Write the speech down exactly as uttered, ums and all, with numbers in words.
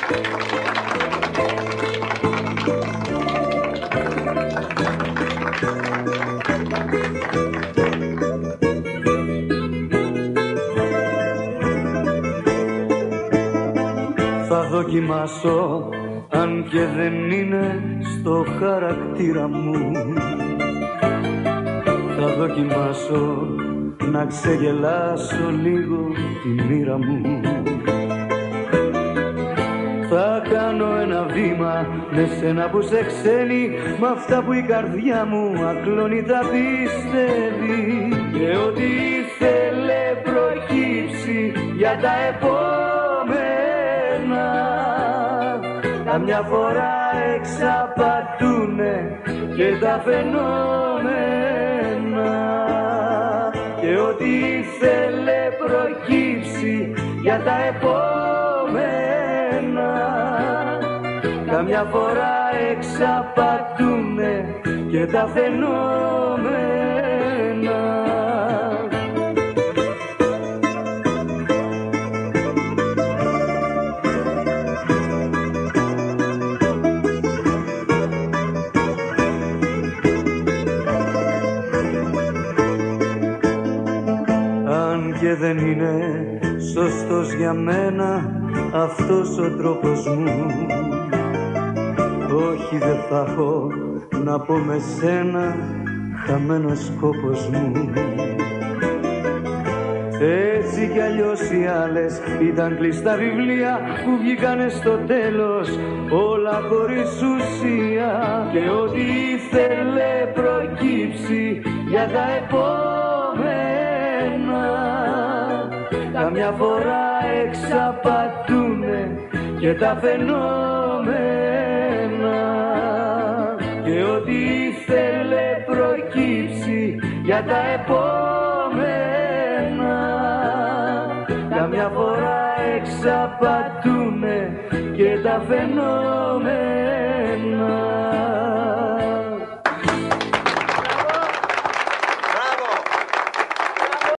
Θα δοκιμάσω, αν και δεν είναι στο χαρακτήρα μου, θα δοκιμάσω να ξεγελάσω λίγο τη μοίρα μου. Θα κάνω ένα βήμα με σένα που σε ξένει, μ' αυτά που η καρδιά μου ακλώνει τα πιστεύει, και ό,τι ήθελε προκύψει για τα επόμενα, καμιά φορά εξαπατούνε και τα φαινόμενα, και ό,τι ήθελε προκύψει για τα επόμενα, καμιά φορά εξαπατούνε και τα φαινόμενα. Και δεν είναι σωστός για μένα αυτός ο τρόπος μου, όχι δεν θα έχω να πω με σένα χαμένος κόπος μου. Έτσι κι αλλιώς οι άλλες ήταν κλειστά βιβλία που βγήκανε στο τέλος όλα χωρίς ουσία, και ό,τι ήθελε προκύψει για τα επόμενα, καμιά φορά εξαπατούνε και τα φαινόμενα, και ό,τι ήθελε προκύψει για τα επόμενα, καμιά φορά εξαπατούνε και τα φαινόμενα.